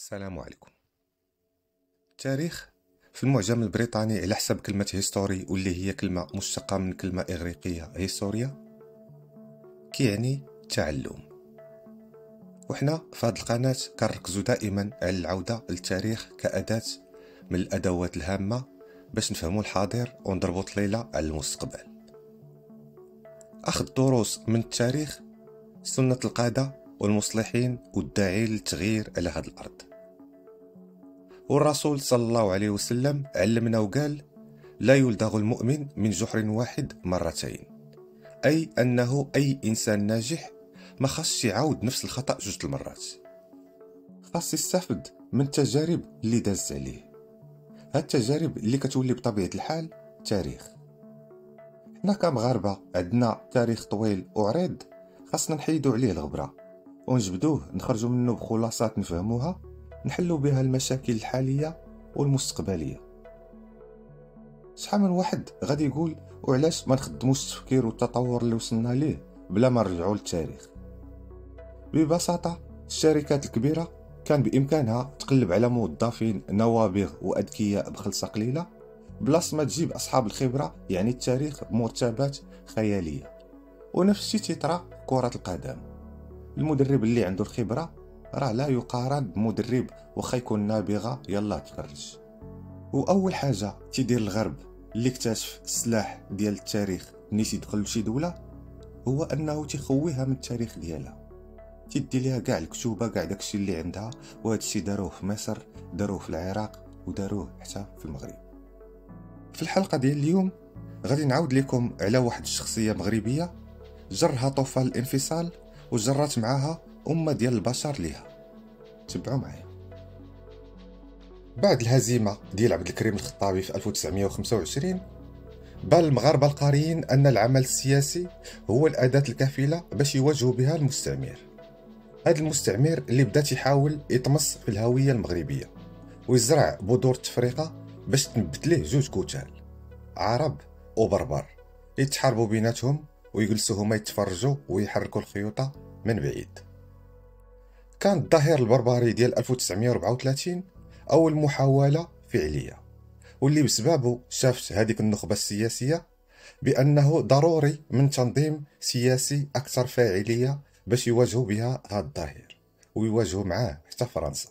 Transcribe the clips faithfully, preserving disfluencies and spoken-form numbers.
السلام عليكم. التاريخ في المعجم البريطاني على حسب كلمة هيستوري واللي هي كلمة مشتقة من كلمة إغريقية هيستوريا كيعني تعلم. وحنا في هذه القناة كنركزوا دائما على العودة للتاريخ كأداة من الأدوات الهامة باش نفهموا الحاضر ونضربوا طليلة على المستقبل. أخذ دروس من التاريخ سنة القادة والمصلحين والداعين للتغيير على هذه الأرض. والرسول صلى الله عليه وسلم علمنا وقال: لا يلدغ المؤمن من جحر واحد مرتين، أي أنه أي إنسان ناجح ما خاصش يعاود نفس الخطأ جوج المرات، خاص يستفد من التجارب اللي داز عليه. هاد التجارب اللي كتولي بطبيعة الحال تاريخ. حنا كمغاربة عندنا تاريخ طويل وعريض، خاصنا نحيدو عليه الغبرة ونجبدوه نخرجوا منه بخلاصات نفهموها نحلوا بها المشاكل الحالية والمستقبلية. شحال من واحد غادي يقول: وعلاش ما نخدموش التفكير والتطور اللي وصلنا ليه بلا ما نرجعوا للتاريخ؟ ببساطة الشركات الكبيرة كان بإمكانها تقلب على موظفين نوابغ وأذكياء بخلصة قليلة بلاص ما تجيب أصحاب الخبرة، يعني التاريخ بمرتبات خيالية. ونفس الشيء تيطرا في كرة القدم. المدرب اللي عنده الخبرة راه لا يقارن بمدرب واخا يكون نابغة يلا تفرج. واول حاجه تيدير الغرب اللي اكتشف السلاح ديال التاريخ ملي تيدخل لشي دوله هو انه تيخويها من التاريخ ديالها، تيدي ليها كاع الكتوبه كاع داكشي اللي عندها. وهذا الشيء داروه في مصر، داروه في العراق، وداروه حتى في المغرب. في الحلقه ديال اليوم غادي نعاود لكم على واحد الشخصيه مغربيه جرها طوفان الانفصال وجرات معاها أمة ديال البشر ليها. تبعوا معايا. بعد الهزيمة ديال عبد الكريم الخطابي في ألف وتسعمائة وخمسة وعشرين بان المغاربة القاريين أن العمل السياسي هو الأداة الكافلة باش يواجهوا بها المستعمر. هذا المستعمر اللي بدا تيحاول يطمس في الهوية المغربية ويزرع بذور التفرقة باش تنبت ليه جوج كتال، عرب وبربر، يتحاربوا بيناتهم ويجلسوا هما يتفرجوا ويحركوا الخيوطة من بعيد. كان الظهير البربري ديال ألف وتسعمائة وأربعة وثلاثين أول محاولة فعلية، واللي بسببه شافت هذيك النخبة السياسية بأنه ضروري من تنظيم سياسي أكثر فاعلية باش يواجهوا بها هذا الظهير ويواجهوا معاه حتى فرنسا.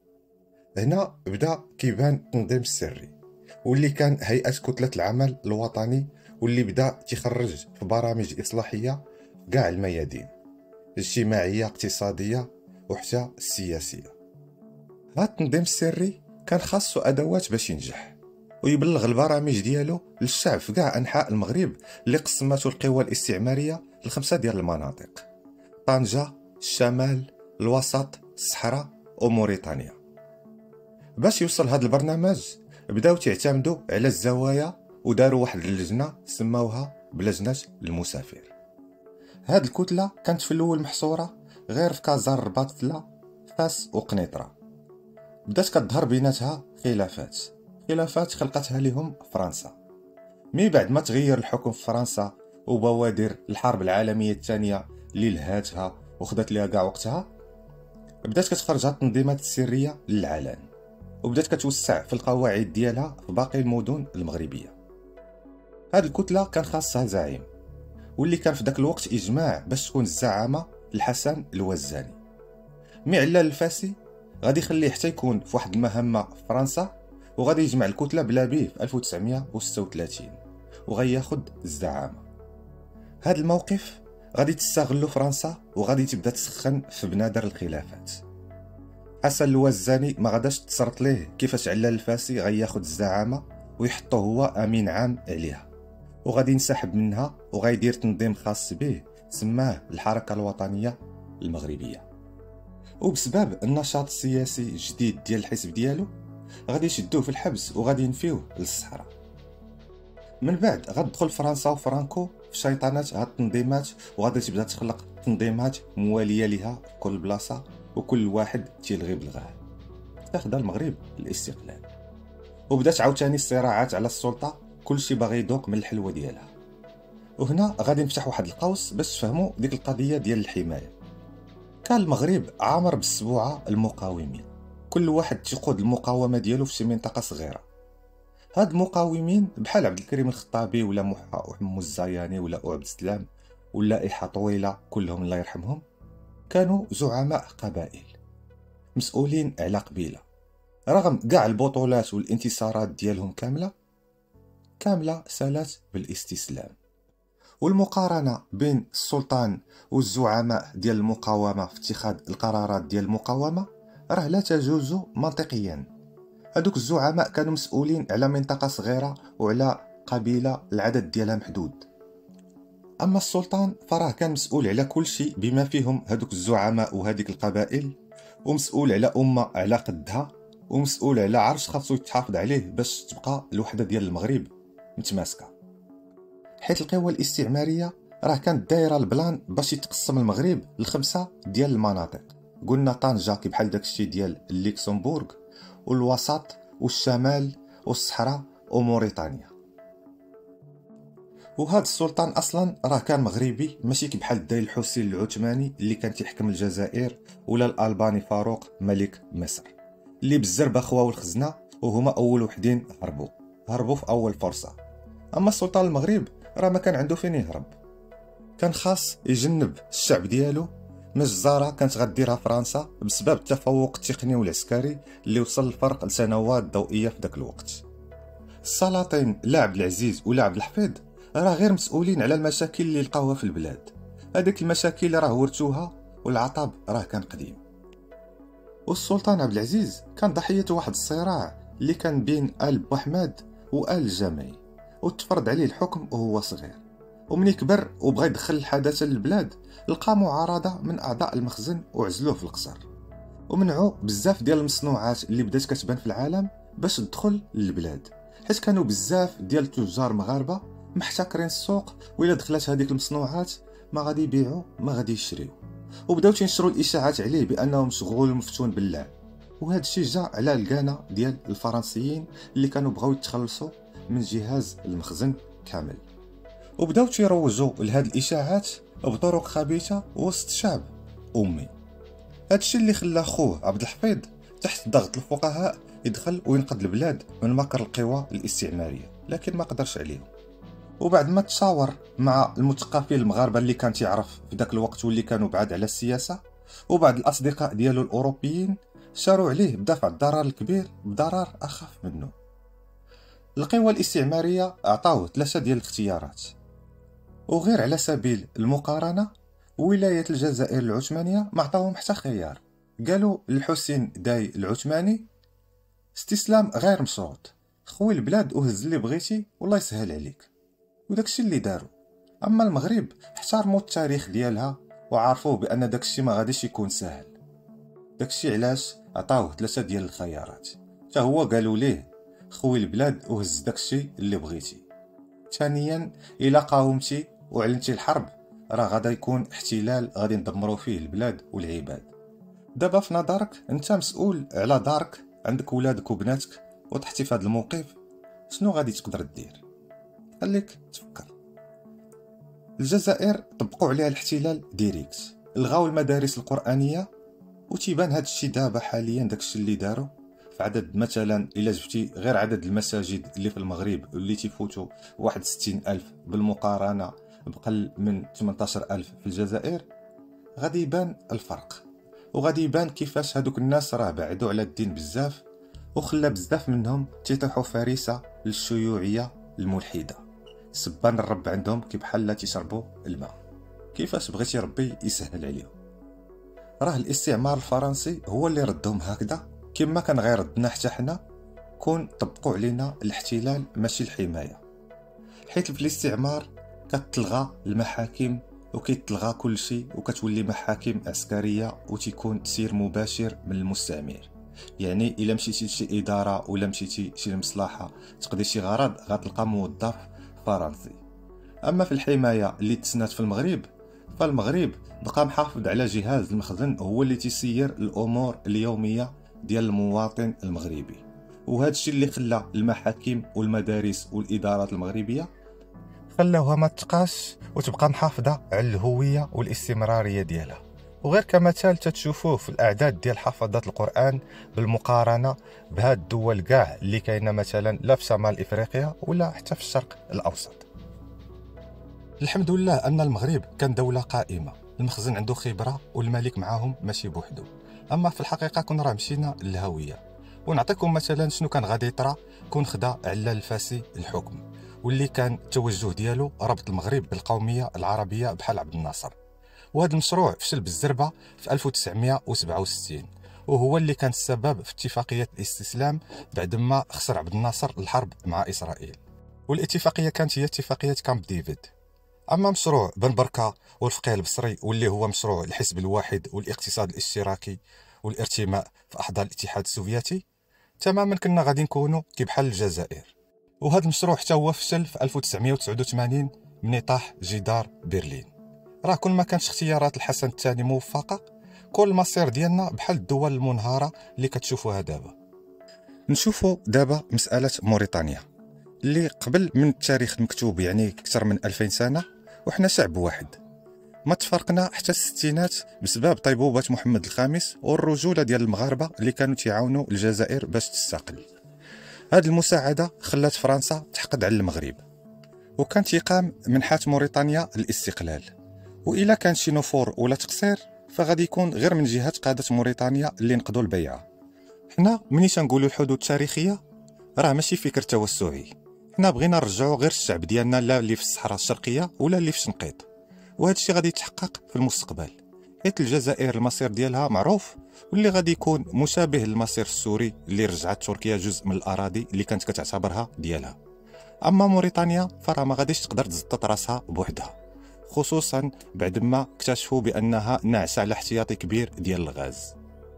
هنا بدا كيبان التنظيم السري واللي كان هيئة كتلة العمل الوطني، واللي بدا تخرج في برامج إصلاحية كاع الميادين اجتماعية اقتصادية وحتى السياسية. هذا التنظيم السري كان خاصو أدوات باش ينجح ويبلغ البرامج ديالو للشعب في كاع أنحاء المغرب اللي قسمته القوى الاستعمارية لخمسة ديال المناطق: طنجة، الشمال، الوسط، الصحراء وموريتانيا. باش يوصل هذا البرنامج بداو تعتمدوا على الزوايا وداروا واحد اللجنة سموها بلجنة المسافر. هاد الكتلة كانت في الأول محصورة غير في كازار الرباط فلا فاس وقنيطرة. بدات كتظهر بيناتها خلافات خلافات خلقتها لهم فرنسا. مي بعد ما تغير الحكم في فرنسا وبوادر الحرب العالمية الثانية اللي لهاتها وخدت ليها كاع وقتها، بدات كتخرج هاد التنظيمات السرية للعلن وبدات كتوسع في القواعد ديالها في باقي المدن المغربية. هاد الكتلة كان خاصها زعيم، واللي كان في داك الوقت إجماع باش تكون الزعامة الحسن الوزاني. مي علال الفاسي غادي يخليه حتى يكون في واحد المهمة في فرنسا وغادي يجمع الكتلة بلا بيه في ألف وتسعمائة وستة وثلاثين وغياخد الزعامة. هاد الموقف غادي تستغلو فرنسا وغادي تبدا تسخن في بنادر الخلافات. حسن الوزاني ما غاداش تصرت ليه كيفاش علال الفاسي غياخد الزعامة ويحطو هو أمين عام عليها، وغادي ينسحب منها وغايدير تنظيم خاص به سماه الحركة الوطنية المغربية. وبسبب النشاط السياسي الجديد ديال الحزب ديالو غادي يشدوه في الحبس وغادي ينفيوه للصحراء. من بعد غتدخل فرنسا وفرانكو في شيطانات هاد التنظيمات وغادي تبدا تخلق تنظيمات موالية لها في كل بلاصة وكل واحد تيلغي بلغاه. تاخد المغرب الاستقلال وبدات عاوتاني الصراعات على السلطة، كلشي باغي يذوق من الحلوة ديالها. وهنا غادي نفتح واحد القوس باش تفهموا ديك القضية ديال الحماية. كان المغرب عامر بالسبوعة المقاومين، كل واحد تيقود المقاومه ديالو في شي منطقه صغيره. هاد المقاومين بحال عبد الكريم الخطابي ولا محمد الزياني ولا عبد السلام ولا إيحاء طويله كلهم الله يرحمهم، كانوا زعماء قبائل مسؤولين على قبيله، رغم كاع البطولات والانتصارات ديالهم كامله كامله سالات بالاستسلام. والمقارنه بين السلطان والزعماء ديال المقاومه في اتخاذ القرارات ديال المقاومه راه لا تجوز منطقيا. هذوك الزعماء كانوا مسؤولين على منطقه صغيره وعلى قبيله العدد ديالها محدود، اما السلطان فراه كان مسؤول على كل شيء بما فيهم هذوك الزعماء وهذيك القبائل، ومسؤول على امه على قدها، ومسؤول على عرش خاصو يتحافظ عليه باش تبقى الوحده ديال المغرب متماسكه. حيث القوى الاستعماريه راه كانت دايره البلان باش يتقسم المغرب لخمسه ديال المناطق. قلنا طنجه كي بحال داكشي ديال الليكسمبورغ، والوسط والشمال والصحراء وموريتانيا. وهذا السلطان اصلا راه كان مغربي، ماشي كي بحال الداي الحسين العثماني اللي كان تيحكم الجزائر، ولا الالباني فاروق ملك مصر اللي بالزربه خواه والخزنه وهما اول وحدين هربوا هربوا في اول فرصه. اما السلطان المغرب راه ما كان عنده فين يهرب، كان خاص يجنب الشعب ديالو من الجزاره كانت غديرها فرنسا بسبب التفوق التقني والعسكري اللي وصل الفرق لسنوات ضوئيه في ذاك الوقت. السلاطين لا عبد العزيز ولا عبد الحفيظ راه غير مسؤولين على المشاكل اللي لقاوها في البلاد، هذيك المشاكل راه ورثوها والعطب راه كان قديم. والسلطان عبد العزيز كان ضحيه واحد الصراع اللي كان بين آل بوحماد وآل الجمعي، وتفرض عليه الحكم وهو صغير. ومني كبر وبغى يدخل الحداثه للبلاد لقى معارضه من اعضاء المخزن وعزلوه في القصر، ومنعوا بزاف ديال المصنوعات اللي بدات كتبان في العالم باش تدخل للبلاد، حيت كانوا بزاف ديال التجار مغاربه محتكرين السوق، وإلا دخلت هذيك المصنوعات ما غادي يبيعوا ما غادي يشريو، وبداو تينشروا الاشاعات عليه بانه مشغول ومفتون بالله. وهذا الشيء جا على القانه ديال الفرنسيين اللي كانوا بغاو يتخلصوا من جهاز المخزن كامل، وبداو تيروجوا لهاد الاشاعات بطرق خبيثه وسط شعب امي. هادشي اللي خلى خوه عبد الحفيظ تحت ضغط الفقهاء يدخل وينقذ البلاد من مكر القوى الاستعماريه، لكن ما قدرش عليهم. وبعد ما تشاور مع المثقفين المغاربه اللي كان تيعرف في ذاك الوقت واللي كانوا بعاد على السياسه، وبعض الاصدقاء ديالو الاوروبيين شاروا عليه بدفع الضرر الكبير بضرر اخف منه. القوى الاستعماريه عطاوه ثلاثه ديال الاختيارات، وغير على سبيل المقارنه ولايه الجزائر العثمانيه ما عطاوهم حتى خيار. قالوا للحسين داي العثماني استسلام غير مشروط، خوي البلاد وهز اللي بغيتي والله يسهل عليك، وداكشي اللي داروا. اما المغرب احترموا التاريخ ديالها وعرفوا بان داكشي ما غاديش يكون سهل، داكشي علاش عطاوه ثلاثه ديال الخيارات. حتى هو قالوا ليه خوي البلاد وهز داكشي اللي بغيتي. ثانيا الا قاومتي وعلنتي الحرب راه غادا يكون احتلال غادي ندمروا فيه البلاد والعباد. دابا في نظرك انت مسؤول على دارك، عندك ولادك وبناتك، وطحتي في هذا الموقف، شنو غادي تقدر دير؟ خليك تفكر. الجزائر طبقوا عليها الاحتلال ديريكت، لغاو المدارس القرآنية، وتيبان هذا الشيء دابا حاليا داكشي اللي داروا في عدد. مثلا الا جبتي غير عدد المساجد اللي في المغرب اللي تيفوتوا واحد ستين ألف بالمقارنة بقل من ثمانية عشر ألف في الجزائر، غادي يبان الفرق، وغادي يبان كيفاش هادوك الناس راه بعدوا على الدين بزاف، وخلى بزاف منهم تيطيحوا فريسة للشيوعية الملحدة. سبان الرب عندهم كي بحال لا تيشربوا الماء. كيفاش بغيتي ربي يسهل عليهم؟ راه الاستعمار الفرنسي هو اللي ردهم هكذا، كما كان غير ردنا حتى حنا كون طبقوا علينا الاحتلال ماشي الحمايه. حيت في الاستعمار كتلغى المحاكم وكيتلغى كل شيء، وكتولي محاكم عسكريه وتيكون تسير مباشر من المستعمر. يعني الا مشيتي لشي اداره ولا مشيتي شي مصلحه تقضي شي غرض غتلقى موظف فرنسي. اما في الحمايه اللي تسنات في المغرب، فالمغرب بقى محافظ على جهاز المخزن هو اللي تيسير الامور اليوميه ديال المواطن المغربي. وهذا الشيء اللي خلى المحاكم والمدارس والادارات المغربيه خلاوها ما تقاش وتبقى محافظه على الهويه والاستمراريه ديالها. وغير كمثال تتشوفوه في الاعداد ديال حفظات القران بالمقارنه بهاد الدول كاع اللي كاينه مثلا لا في شمال افريقيا ولا حتى في الشرق الاوسط. الحمد لله ان المغرب كان دوله قائمه، المخزن عنده خبره والملك معاهم ماشي بوحدو. اما في الحقيقه كنا راه مشينا للهويه. ونعطيكم مثلا شنو كان غادي يطرا كون خدا علال الفاسي الحكم، واللي كان التوجه ديالو ربط المغرب بالقوميه العربيه بحال عبد الناصر. وهذا المشروع فشل بالزربه في ألف وتسعمائة وسبعة وستين، وهو اللي كان السبب في اتفاقيه الاستسلام بعد ما خسر عبد الناصر الحرب مع اسرائيل. والاتفاقيه كانت هي اتفاقيه كامب ديفيد. اما مشروع بن بركه والفقيه البصري واللي هو مشروع الحزب الواحد والاقتصاد الاشتراكي والارتماء في احضان الاتحاد السوفيتي، تماما كنا غادي نكونوا كي بحال الجزائر. وهذا المشروع حتى هو فشل في ألف وتسعمائة وتسعة وثمانين ملي طاح جدار برلين. راه كل ما كانش اختيارات الحسن الثاني موفقه، كل المصير ديالنا بحال الدول المنهاره اللي كتشوفوها دابا. نشوفوا دابا مساله موريتانيا اللي قبل من التاريخ المكتوب يعني اكثر من ألفين سنه، وحنا شعب واحد. ما تفرقنا حتى الستينات بسبب طيبوبه محمد الخامس والرجوله ديال المغاربه اللي كانوا تيعاونوا الجزائر باش تستقل. هذه المساعده خلات فرنسا تحقد على المغرب، وكان تيقام منحات موريتانيا الاستقلال. وإلا كان شي نفور ولا تقصير فغادي يكون غير من جهه قاده موريتانيا اللي نقضوا البيعه. حنا ملي تنقولوا الحدود التاريخيه راه ماشي فكر توسعي، حنا بغينا نرجعوا غير الشعب ديالنا لا اللي في الصحراء الشرقيه ولا اللي في شنقيط. وهذا الشيء غادي يتحقق في المستقبل، حيت الجزائر المصير ديالها معروف، واللي غادي يكون مشابه للمصير السوري اللي رجعت تركيا جزء من الاراضي اللي كانت كتعتبرها ديالها. اما موريتانيا فراه ما غاديش تقدر تزطط راسها بوحدها، خصوصا بعد ما اكتشفوا بانها ناعسه على احتياطي كبير ديال الغاز.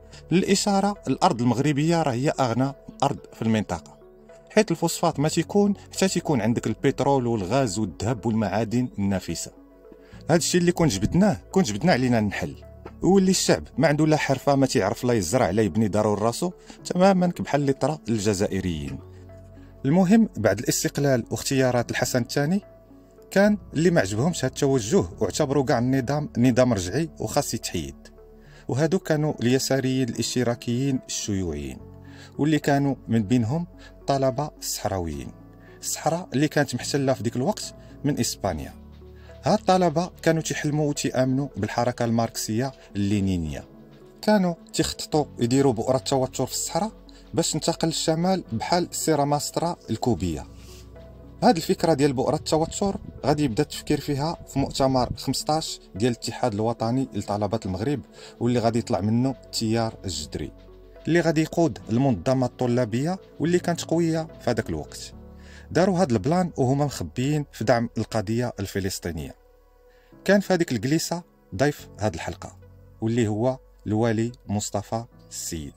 للاشاره الارض المغربيه راه هي اغنى ارض في المنطقه، حيت الفوسفات ما تيكون حتى تيكون عندك البترول والغاز والذهب والمعادن النافسه. هذا الشيء اللي كون جبدناه كون جبدنا علينا النحل، واللي الشعب ما عنده لا حرفه ما تيعرف لا يزرع لا يبني دارو راسو، تماما كبحال اللي طرا للجزائريين. المهم بعد الاستقلال واختيارات الحسن الثاني كان اللي ما عجبهمش هذا التوجه واعتبروا كاع النظام نظام رجعي وخاص يتحيد. وهادو كانوا اليساريين الاشتراكيين الشيوعيين، واللي كانوا من بينهم طلبه الصحراويين. الصحراء اللي كانت محتله في ديك الوقت من اسبانيا. هاد الطلبه كانوا تيحلموا وتيامنوا بالحركه الماركسيه اللينينيه، كانوا تيخططوا يديروا بؤره توتر في الصحراء باش تنتقل للشمال بحال سيراماسترا الكوبيه. هاد الفكره ديال بؤره التوتر غادي يبدا التفكير فيها في مؤتمر خمسطاش ديال الاتحاد الوطني لطلبه المغرب، واللي غادي يطلع منه التيار الجدري اللي غادي يقود المنظمه الطلابيه واللي كانت قويه في هذاك الوقت. داروا هاد البلان وهما مخبيين في دعم القضيه الفلسطينيه. كان في هذيك الجلسه ضيف هاد الحلقه واللي هو الوالي مصطفى السيد.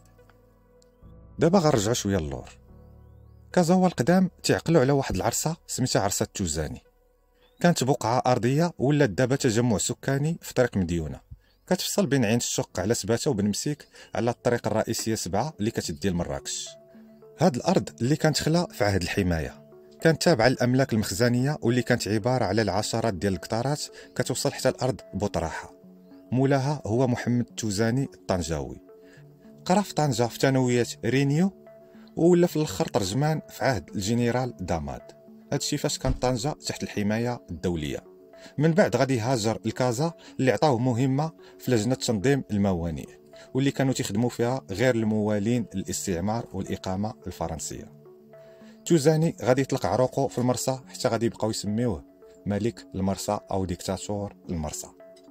دابا غنرجعوا شويه للور. كازاوا القدام تعقلوا على واحد العرصه سميتها عرصه توزاني. كانت بقعه ارضيه ولات دابا تجمع سكاني في طريق مديونه، كتفصل بين عين الشق على سباته وبن مسيك على الطريق الرئيسيه سبعة اللي كتدي لمراكش. هاد الارض اللي كانت خلا في عهد الحمايه كانت تابعه للاملاك المخزنيه، واللي كانت عباره على العشرات ديال القطارات كتوصل حتى الارض بوطراحه. مولاها هو محمد التوزاني الطنجاوي، قرا في طنجه في ثانويه رينيو، ولا في الاخر ترجمان في عهد الجنرال داماد. هادشي فاش كان طنجه تحت الحمايه الدوليه. من بعد غادي يهاجر لكازا اللي عطاوه مهمه في لجنه تنظيم الموانئ، واللي كانوا تيخدموا فيها غير الموالين للاستعمار والاقامه الفرنسيه. توزاني غادي يطلق عروقه في المرسى حتى غادي يبقاو يسميوه ملك المرسى او ديكتاتور المرسى.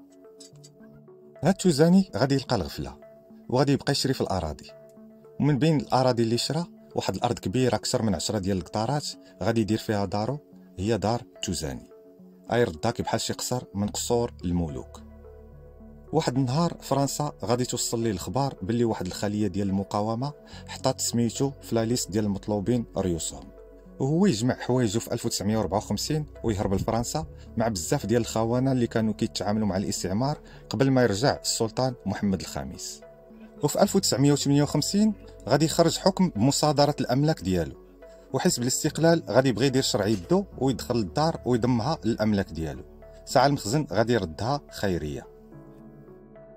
هاد توزاني غادي يلقى الغفله وغادي يبقى يشري في الاراضي، ومن بين الاراضي اللي شرا واحد الارض كبيره اكثر من عشرة ديال القطارات غادي يدير فيها دارو، هي دار توزاني. اي رداك بحال شي قصر من قصور الملوك. واحد النهار فرنسا غادي توصل ليه الخبار باللي واحد الخليه ديال المقاومه حطات سميتو في لا ليست ديال المطلوبين ريوسهم، وهو يجمع حوايجو في ألف وتسعمائة وأربعة وخمسين ويهرب لفرنسا مع بزاف ديال الخونه اللي كانوا كيتعاملوا مع الاستعمار قبل ما يرجع السلطان محمد الخامس. وفي ألف وتسعمائة وثمانية وخمسين غادي يخرج حكم بمصادره الاملاك ديالو، وحزب الاستقلال غادي يبغي يدير شرع يدو ويدخل للدار ويضمها للاملاك ديالو. ساعه المخزن غادي يردها خيريه.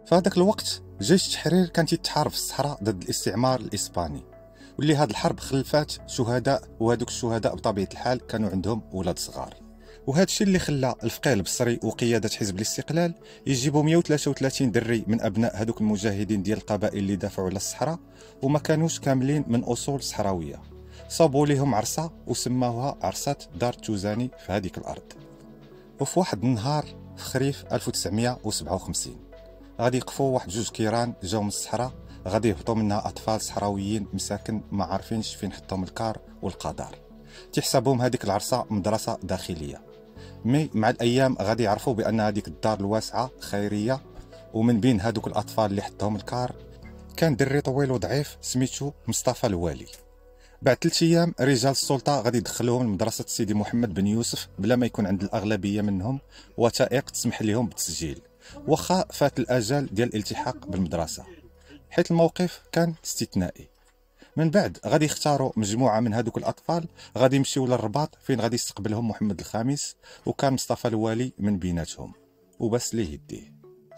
في هذاك الوقت جيش التحرير كان تيتحارب في الصحراء ضد الاستعمار الاسباني، واللي هاد الحرب خلفات شهداء، وهذوك الشهداء بطبيعه الحال كانوا عندهم اولاد صغار. وهذا الشيء اللي خلى الفقيه البصري وقياده حزب الاستقلال يجيبوا مئة وثلاثة وثلاثين دري من ابناء هذوك المجاهدين ديال القبائل اللي دافعوا على الصحراء وما كانوش كاملين من اصول صحراويه، صابوا لهم عرصه وسماوها عرصه دار توزاني في هذيك الارض. وفي واحد النهار في خريف ألف وتسعمائة وسبعة وخمسين غادي يقفوا واحد جوج كيران جاو من الصحراء، غادي يهبطوا منها اطفال صحراويين مساكن ما عارفينش فين حطهم الكار والقدر، تحسبهم هذيك العرصه مدرسه داخليه. مي مع الايام غادي يعرفوا بان هذيك الدار الواسعه خيريه، ومن بين هذوك الاطفال اللي حطهم الكار كان دري طويل وضعيف سميتو مصطفى الوالي. بعد ثلاث ايام رجال السلطه غادي يدخلوهم لمدرسه سيدي محمد بن يوسف بلا ما يكون عند الاغلبيه منهم وثائق تسمح لهم بالتسجيل، واخا فات الاجل ديال الالتحاق بالمدرسه، حيث الموقف كان استثنائي. من بعد غادي يختاروا مجموعه من هذوك الاطفال غادي يمشيو للرباط فين غادي يستقبلهم محمد الخامس، وكان مصطفى الوالي من بيناتهم وبس ليه يديه.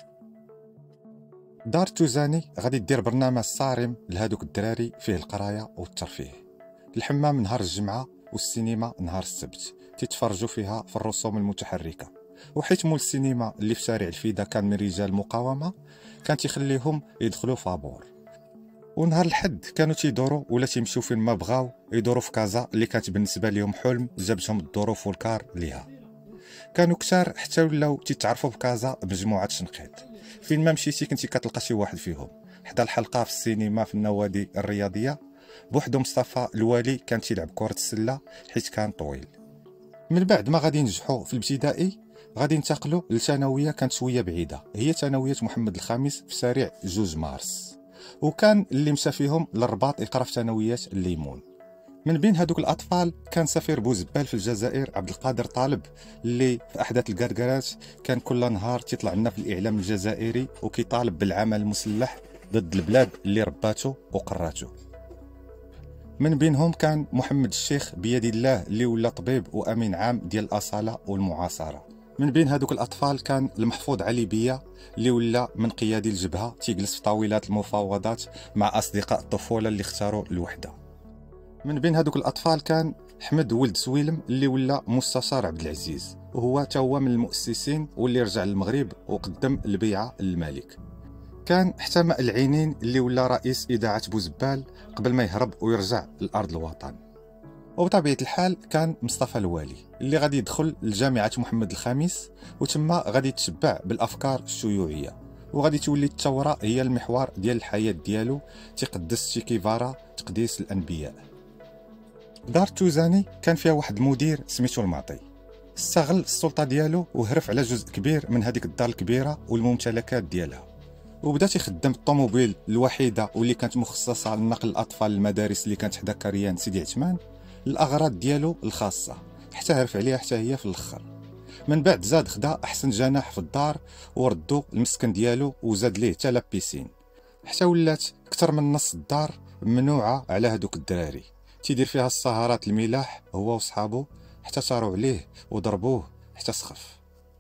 دار توزاني غادي دير برنامج صارم لهذوك الدراري فيه القرايه والترفيه، الحمام نهار الجمعه والسينما نهار السبت تتفرجوا فيها في الرسوم المتحركه. وحيت مول السينما اللي في شارع الفيدا كان من رجال المقاومه كان تيخليهم يدخلوا فابور، ونهار الحد كانوا تيدوروا ولا تيمشيو فين ما بغاو يدوروا في كازا اللي كانت بالنسبه لهم حلم جابتهم الظروف والكار ليها. كانوا كثار حتى ولاو تيتعرفوا بكازا بمجموعه شنقيط، فين ما مشيتي كنتي كتلقى شي واحد فيهم، حدا الحلقه في السينما في النوادي الرياضيه بوحدو مصطفى الوالي كان تيلعب كره السله حيت كان طويل. من بعد ما غادي ينجحوا في الابتدائي غادي ينتقلوا لثانويه كانت شويه بعيده، هي ثانويه محمد الخامس في شارع جوج مارس، وكان اللي مشى فيهم للرباط يقرا في ثانويات الليمون. من بين هذوك الاطفال كان سفير بوزبال في الجزائر عبد القادر طالب، اللي في احداث الكركرات كان كل نهار تيطلع لنا في الاعلام الجزائري وكيطالب بالعمل المسلح ضد البلاد اللي رباته وقراته. من بينهم كان محمد الشيخ بيد الله اللي ولا طبيب وامين عام ديال الاصاله والمعاصره. من بين هذوك الاطفال كان المحفوظ علي بيا اللي ولا من قيادي الجبهه تيجلس في طاولات المفاوضات مع اصدقاء الطفوله اللي اختاروا الوحده. من بين هذوك الاطفال كان حمد ولد سويلم اللي ولا مستشار عبد العزيز، وهو تا هو من المؤسسين واللي رجع للمغرب وقدم البيعه للملك. كان حتى العينين اللي ولا رئيس اذاعه بوزبال قبل ما يهرب ويرجع لارض الوطن. وبطبيعه الحال كان مصطفى الوالي اللي غادي يدخل لجامعه محمد الخامس، وتما غادي يتشبع بالافكار الشيوعيه، وغادي تولي الثوره هي المحور ديال الحياه ديالو، تقدس تشيكيفارا تقديس الانبياء. دار توزاني كان فيها واحد المدير سميتو المعطي، استغل السلطه ديالو وهرف على جزء كبير من هذيك الدار الكبيره والممتلكات ديالها، وبدا تيخدم الطوموبيل الوحيده واللي كانت مخصصه لنقل الاطفال للمدارس اللي كانت حدا كريان سيدي عثمان الاغراض ديالو الخاصه، حتى هرف عليها حتى هي في الاخر. من بعد زاد خدا احسن جناح في الدار وردو المسكن ديالو وزاد ليه حتى لابيسين، حتى ولات اكثر من نص الدار ممنوعه على هذوك الدراري، تيدير فيها السهرات الملاح هو وصحابو حتى صاروا عليه وضربوه حتى سخف.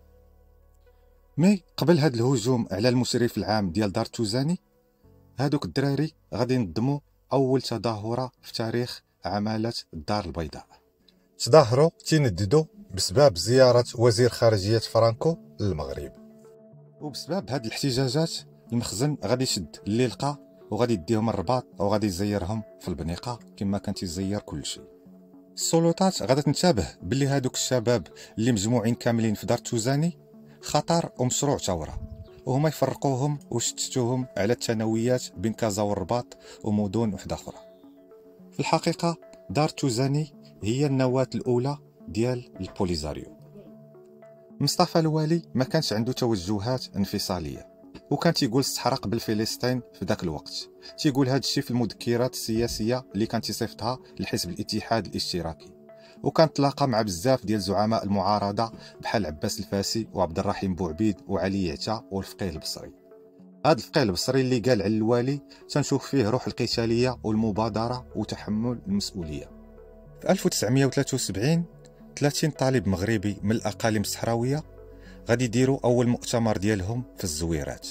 مي قبل هاد الهجوم على المشرف العام ديال دار توزاني هادوك الدراري غادي ينظموا اول تظاهره في تاريخ عماله الدار البيضاء. تظاهروا تنددوا بسبب زياره وزير خارجيه فرانكو للمغرب، وبسبب هاد الاحتجاجات المخزن غادي يشد اللي لقى وغادي يديهم الرباط وغادي يزيرهم في البنيقه كما كان تيزير كل شيء. السلطات غادا تنتبه باللي هادوك الشباب اللي مجموعين كاملين في دار توزاني خطر ومشروع ثوره، وهما يفرقوهم وشتتوهم على الثانويات بين كازا والرباط ومدن وحده اخرى. في الحقيقه دار توزاني هي النواه الاولى ديال البوليزاريو. مصطفى الوالي ما كانش عنده توجهات انفصاليه، وكان تيقول الصحراء قبل فلسطين في ذاك الوقت، تيقول هذا الشيء في المذكرات السياسيه اللي كان تيصيفطها لحزب الاتحاد الاشتراكي، وكان تلاقى مع بزاف ديال زعماء المعارضه بحال عباس الفاسي وعبد الرحيم بوعبيد وعلي يعتا والفقيه البصري. هذا الفقيه البصري اللي قال على الوالي تنشوف فيه روح القتاليه والمبادره وتحمل المسؤوليه. في ألف وتسعمائة وثلاثة وسبعين ثلاثين طالب مغربي من الاقاليم الصحراويه غادي يديروا اول مؤتمر ديالهم في الزويرات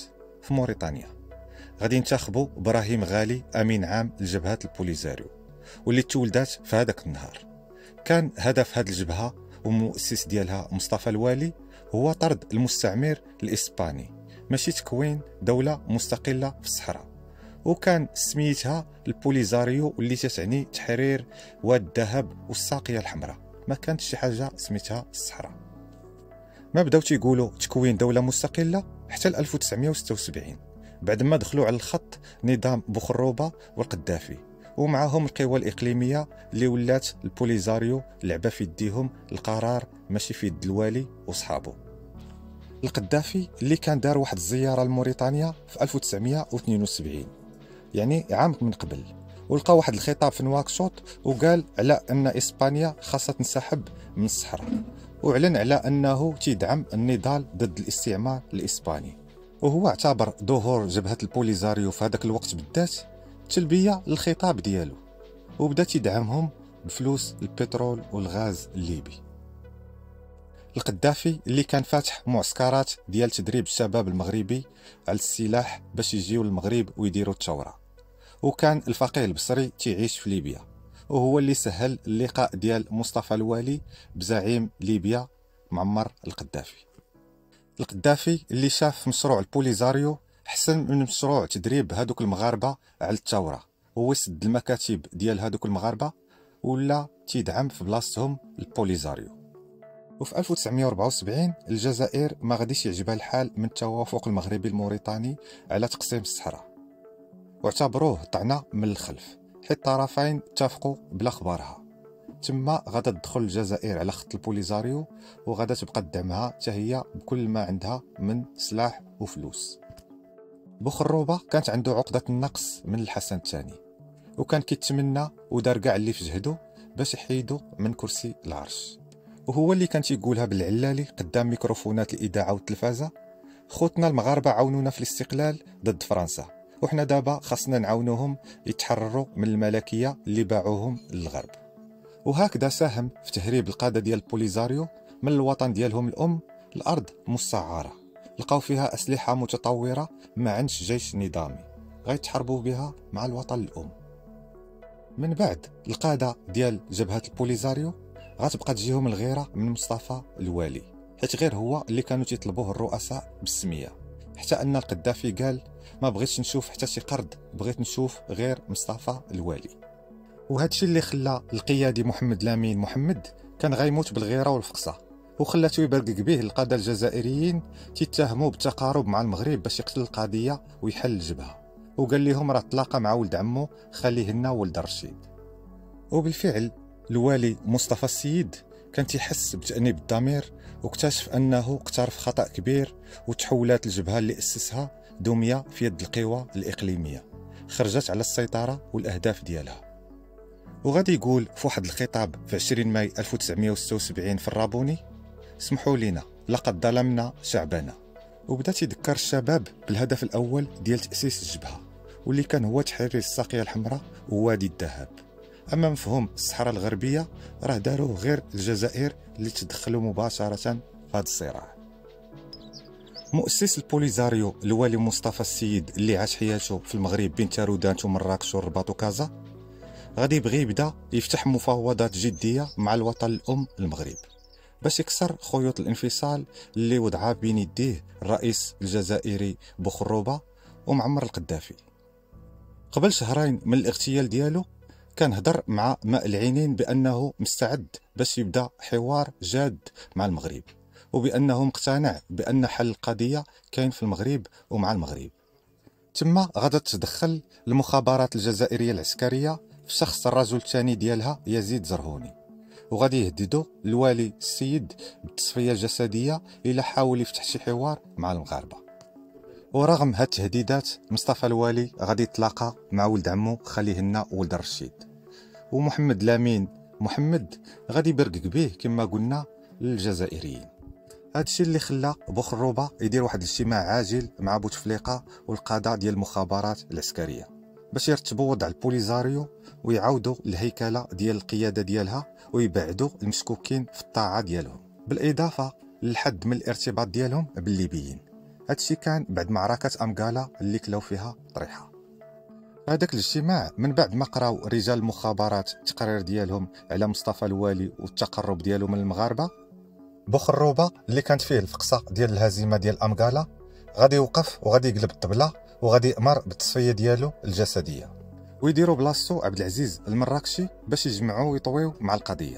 في موريتانيا. غادي ينتخبوا ابراهيم غالي امين عام لجبهه البوليزاريو، واللي تولدات في هذاك النهار. كان هدف هذه الجبهه ومؤسس ديالها مصطفى الوالي هو طرد المستعمر الاسباني، ماشي تكوين دوله مستقله في الصحراء. وكان سميتها البوليزاريو، واللي تعني تحرير واد الذهب والساقيه الحمراء، ما كانت شي حاجه سميتها الصحراء. ما بداو تيقولوا تكوين دوله مستقله حتى ل ألف وتسعمائة وستة وسبعين، بعد ما دخلوا على الخط نظام بوخروبه والقذافي، ومعهم القوى الاقليميه اللي ولات البوليزاريو لعبه في يديهم القرار ماشي في يد الوالي وصحابه. القذافي اللي كان دار واحد الزياره لموريتانيا في ألف وتسعمائة واثنين وسبعين، يعني عام من قبل، ولقى واحد الخطاب في نواكشوط وقال على ان اسبانيا خاصها تنسحب من الصحراء، واعلن على انه تيدعم النضال ضد الاستعمار الاسباني. وهو اعتبر ظهور جبهه البوليزاريو في هذاك الوقت بالذات تلبيه للخطاب ديالو، وبدا تيدعمهم بفلوس البترول والغاز الليبي. القذافي اللي كان فاتح معسكرات ديال تدريب الشباب المغربي على السلاح باش يجيو للمغرب ويديروا الثوره، وكان الفقيه البصري تيعيش في ليبيا، وهو اللي سهل اللقاء ديال مصطفى الوالي بزعيم ليبيا معمر القذافي. القذافي اللي شاف مشروع البوليزاريو حسن من مشروع تدريب هذوك المغاربه على الثوره، هو يسد المكاتب ديال هذوك المغاربه ولا تيدعم في بلاصتهم البوليزاريو. وفي ألف وتسعمائة وأربعة وسبعين الجزائر ما غاديش يعجبها الحال من التوافق المغربي الموريتاني على تقسيم الصحراء، واعتبروه طعنه من الخلف، حيت الطرفين اتفقوا بلا خبارها. تما غادا تدخل الجزائر على خط البوليزاريو، وغادا تبقى تدعمها حتى هي بكل ما عندها من سلاح وفلوس. بوخروبه كانت عنده عقده النقص من الحسن الثاني، وكان كيتمنى ودار كاع اللي في جهده باش يحيدو من كرسي العرش، وهو اللي كان تيقولها بالعلالي قدام ميكروفونات الاذاعه والتلفازه: خوتنا المغاربه عاونونا في الاستقلال ضد فرنسا، وحنا دابا خاصنا نعاونوهم يتحرروا من الملكيه اللي باعوهم للغرب. وهكذا ساهم في تهريب القاده ديال البوليزاريو من الوطن ديالهم الام الارض مستعاره، لقاو فيها اسلحه متطوره ما عندش جيش نظامي غيتحاربوا بها مع الوطن الام. من بعد القاده ديال جبهه البوليزاريو غتبقى تجيهم الغيره من مصطفى الوالي، حيت غير هو اللي كانوا تيطلبوه الرؤساء بالسميه، حتى ان القذافي قال ما بغيتش نشوف حتى شي قرد، بغيت نشوف غير مصطفى الوالي. وهذا الشيء اللي خلى القيادي محمد لامين محمد كان غيموت بالغيره والفقصه، وخلاته يبرقق به القاده الجزائريين تيتهموا بالتقارب مع المغرب باش يقتل القضيه ويحل الجبهه، وقال لهم راه تلاقى مع ولد عمو خليه لنا ولد الرشيد. وبالفعل الوالي مصطفى السيد كان تيحس بتأنيب الضمير، واكتشف انه اقترف خطأ كبير، وتحولات الجبهه اللي اسسها دميه في يد القوى الاقليميه، خرجت على السيطره والاهداف ديالها. وغادي يقول في واحد الخطاب في عشرين ماي ألف وتسعمائة وستة وسبعين في الرابوني: سمحوا لنا لقد ظلمنا شعبنا. وبدا تيذكر الشباب بالهدف الاول ديال تاسيس الجبهه، واللي كان هو تحرير الساقيه الحمراء ووادي الذهب. اما مفهوم الصحراء الغربيه راه داروه غير الجزائر اللي تدخلوا مباشره في هذا الصراع. مؤسس البوليزاريو الوالي مصطفى السيد اللي عاش حياته في المغرب بين تارودانت ومراكش والرباط وكازا، غادي يبغي يبدا يفتح مفاوضات جديه مع الوطن الام المغرب باش يكسر خيوط الانفصال اللي وضعها بين يديه الرئيس الجزائري بوخروبه ومعمر القذافي. قبل شهرين من الاغتيال ديالو كان هضر مع ماء العينين بانه مستعد باش يبدا حوار جاد مع المغرب، وبانه مقتنع بان حل القضيه كاين في المغرب ومع المغرب. تما غادا تتدخل المخابرات الجزائريه العسكريه في شخص الرجل الثاني ديالها يزيد زرهوني، وغادي يهددوا الوالي السيد بالتصفيه الجسديه الا حاول يفتح شي حوار مع المغاربه. ورغم هاد التهديدات مصطفى الوالي غادي يتلاقى مع ولد عمو خليه لنا ولد الرشيد، ومحمد لامين محمد غادي يبرقق به كما قلنا للجزائريين. هذا الشيء اللي خلى بوخروبه يدير واحد الاجتماع عاجل مع بوتفليقه والقاده ديال المخابرات العسكريه باش يرتبوا وضع البوليزاريو ويعاودوا الهيكله ديال القياده ديالها ويبعدوا المشكوكين في الطاعه ديالهم، بالاضافه للحد من الارتباط ديالهم بالليبيين. هادشي كان بعد معركة أمقالة اللي كلاو فيها طريحة. هذاك الاجتماع من بعد ما قراو رجال المخابرات التقرير ديالهم على مصطفى الوالي والتقرب ديالو من المغاربة، بوخروبة اللي كانت فيه الفقصة ديال الهزيمة ديال أمقالة غادي يوقف وغادي يقلب الطبلة وغادي يأمر بالتصفية ديالو الجسدية، ويديروا بلاصتو عبد العزيز المراكشي باش يجمعوا ويطويو مع القضية.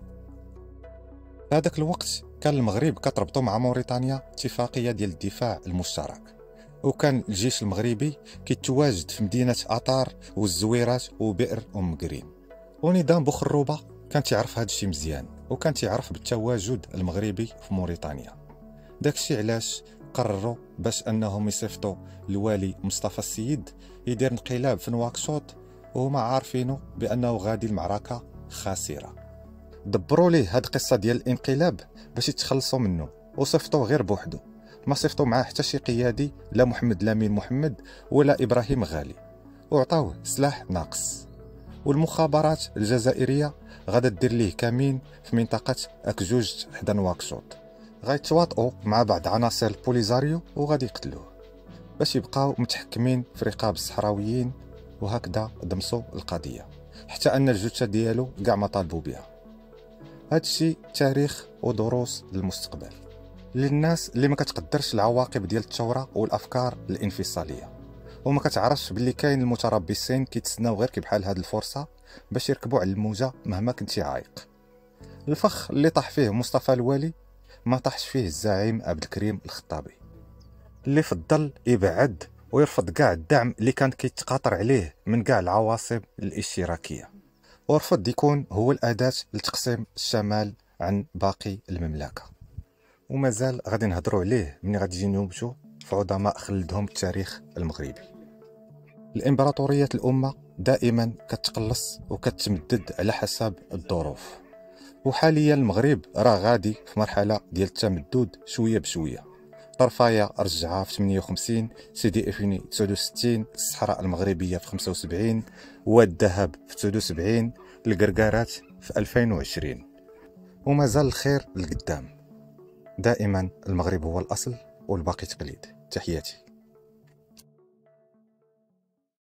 في هذاك الوقت كان المغرب كتربطو مع موريتانيا اتفاقية ديال الدفاع المشترك، وكان الجيش المغربي كيتواجد في مدينة أطار والزويرات وبئر أم قريم. ونظام بوخروبة كان تيعرف هذا الشيء مزيان، وكان تيعرف بالتواجد المغربي في موريتانيا. داكشي علاش قرروا باش انهم يصيفطوا الوالي مصطفى السيد يدير انقلاب في نواكشوط، وهما عارفينه بانه غادي المعركه خاسره. دبروا ليه هاد القصه ديال الانقلاب باش يتخلصوا منه، وصيفطوه غير بوحدو، ما صيفطوا معاه حتى شي قيادي، لا محمد لامين محمد ولا ابراهيم غالي، وعطاوه سلاح ناقص. والمخابرات الجزائريه غادا دير ليه كمين في منطقه اكجوج حدا نواكشوط، غيتواطئوا مع بعض عناصر البوليزاريو وغادي يقتلوه باش يبقاو متحكمين في رقاب الصحراويين. وهكذا دمسوا القضيه حتى ان الجثه ديالو كاع ما طالبوا بها. هادشي تاريخ ودروس للمستقبل للناس اللي ما كتقدرش العواقب ديال الثوره والافكار الانفصاليه، وما كتعرفش باللي كاين المتربصين كيتسناو غير كي بحال هاد الفرصه باش يركبوا على الموجه مهما كنتي عايق. الفخ اللي طاح فيه مصطفى الوالي ما طاحش فيه الزعيم عبد الكريم الخطابي، اللي فضل يبعد ويرفض كاع الدعم اللي كان كيتقاطر عليه من كاع العواصم الاشتراكيه، ورفض يكون هو الاداه لتقسيم الشمال عن باقي المملكه. ومازال غادي نهضروا عليه ملي غادي يجي نوبتو في عظماء خلدهم التاريخ المغربي. الامبراطوريات الامه دائما كتقلص وكتمدد على حسب الظروف، وحاليا المغرب راه غادي في مرحله ديال التمدد شويه بشويه. طرفايه رجعها في ثمانية وخمسين، سيدي افيني تسعة وستين، الصحراء المغربيه في خمسة وسبعين، واد الذهب في تسعة وسبعين، القرقارات في ألفين وعشرين، ومازال الخير للقدام. دائما المغرب هو الاصل والباقي تقليد. تحياتي.